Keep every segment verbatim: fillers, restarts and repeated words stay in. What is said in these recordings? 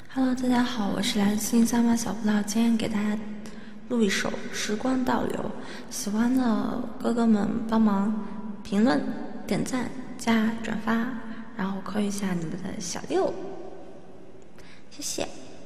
Hello， 大家好，我是来自新三八小葡萄，今天给大家录一首《时光倒流》，喜欢的哥哥们帮忙评论、点赞、加转发，然后扣一下你们的小六，谢谢。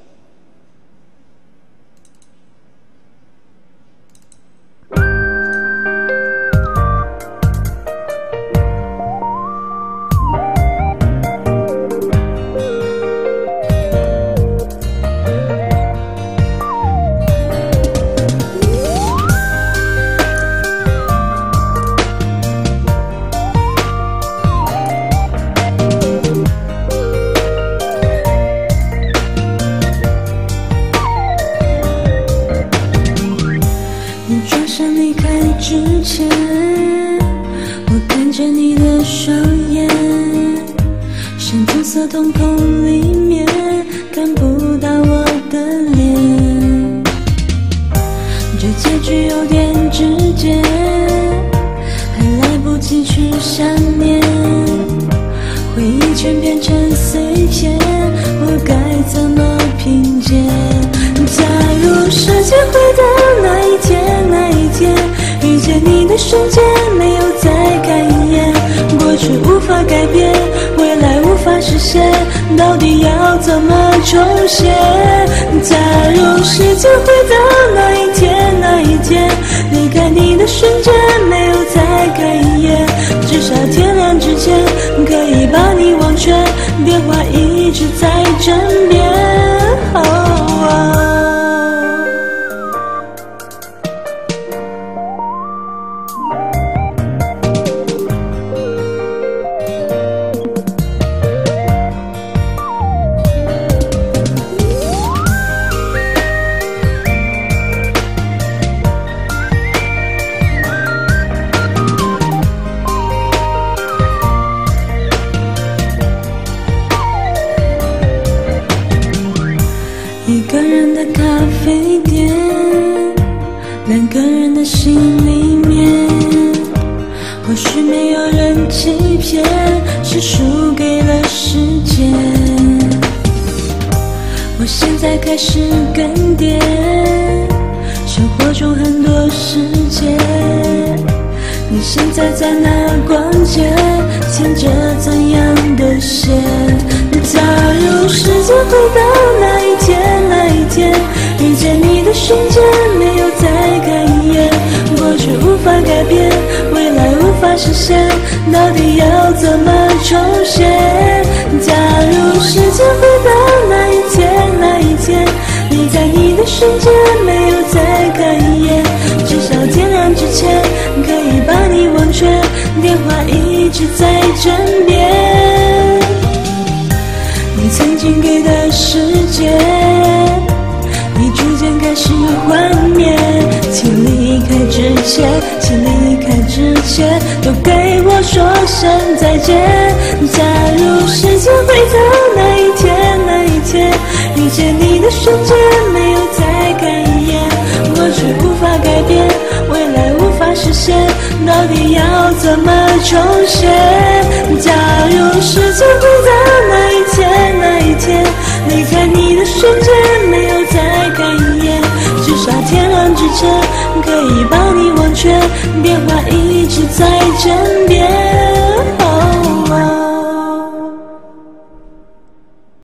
转身离开之前，我看着你的双眼，深棕色瞳孔里面看不到我的脸，这结局有点直接，还来不及去想念，回忆全变成碎片，我该怎么拼接？假如时间回到那一天，那一天遇见你的瞬间，没有再看一眼，过去无法改变，未来无法实现，到底要怎么重写？假如时间回到那一天，那一天离开你的瞬间，没有再看一眼，至少天亮之前可以把你忘却，电话一直在枕边。哦哦一个人的咖啡店，两个人的心里面，或许没有人欺骗，是输给了时间。我现在开始更迭，生活中很多世界，你现在在哪逛街，牵着怎样的线？假如时间回到那一天，那一天遇见你的瞬间，没有再看一眼，过去无法改变，未来无法实现，到底要怎么重写？假如时间回到那一天，那一天离开你的瞬间，没有再看一眼，至少天亮之前可以把你忘却，电话一直在枕边。你曾经给的世界，你逐渐开始幻灭，请离开之前，请离开之前都给我说声再见。假如时间回到那一天，那一天遇见你的瞬间，没有再看一眼，过去无法改变，未来无法实现，到底要怎么重写？假如时间回到那一天，